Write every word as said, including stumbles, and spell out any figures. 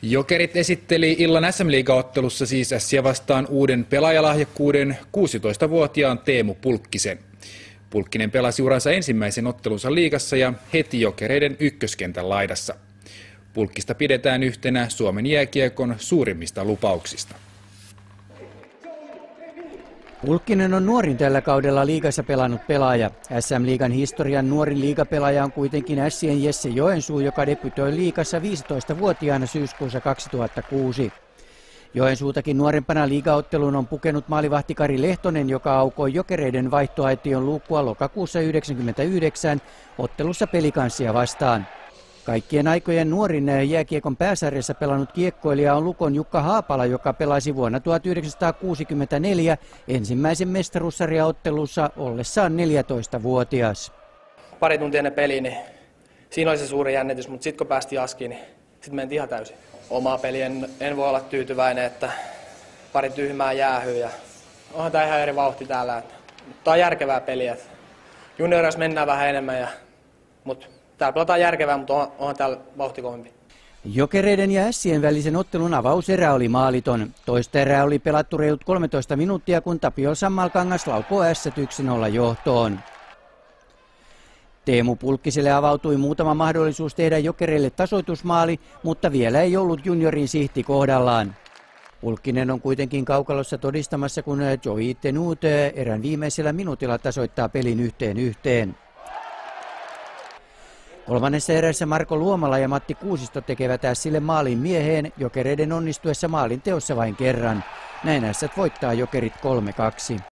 Jokerit esitteli illan S M-liigaottelussa siis Ässiä vastaan uuden pelaajalahjakkuuden kuusitoistavuotiaan Teemu Pulkkisen. Pulkkinen pelasi uransa ensimmäisen ottelunsa liigassa ja heti Jokereiden ykköskentän laidassa. Pulkkista pidetään yhtenä Suomen jääkiekon suurimmista lupauksista. Pulkkinen on nuorin tällä kaudella liigassa pelannut pelaaja. S M-liigan historian nuorin liigapelaaja on kuitenkin Ässien Jesse Joensuu, joka debytoi liigassa viisitoistavuotiaana syyskuussa kaksituhattakuusi. Joensuutakin nuorempana liigaotteluun on pukenut maalivahti Kari Lehtonen, joka aukoi Jokereiden vaihtoaition luukkua lokakuussa yhdeksänkymmentäyhdeksän ottelussa Pelikanssia vastaan. Kaikkien aikojen nuorin jääkiekon pääsarjassa pelannut kiekkoilija on Lukon Jukka Haapala, joka pelasi vuonna tuhatyhdeksänsataakuusikymmentäneljä ensimmäisen mestaruussarjaottelussa ollessaan neljätoistavuotias. Pari tuntia ennen peliä, niin siinä oli se suuri jännitys, mutta sitten kun päästiin askiin, niin sitten mentiin ihan täysin. Omaa peliä en, en voi olla tyytyväinen, että pari tyhmää jäähyy ja onhan tämä ihan eri vauhti täällä. Tämä on järkevää peliä. Juniorissa mennään vähän enemmän, ja, mutta täällä pelataan järkevää, mutta on, onhan täällä vauhti kovempi. Jokereiden ja Ässien välisen ottelun avauserä oli maaliton. Toista erää oli pelattu reilut kolmetoista minuuttia, kun Tapio Sammalkangas laukoi Ässät yksi nolla johtoon. Teemu Pulkkiselle avautui muutama mahdollisuus tehdä Jokereille tasoitusmaali, mutta vielä ei ollut juniorin sihti kohdallaan. Pulkkinen on kuitenkin kaukalossa todistamassa, kun Joey Tenut erän viimeisellä minuutilla tasoittaa pelin yhteen yhteen. Kolmannessa erässä Marko Luomala ja Matti Kuusisto tekevät Ässille maalin mieheen, Jokereiden onnistuessa maalin teossa vain kerran. Näin Ässät voittaa Jokerit kolme kaksi.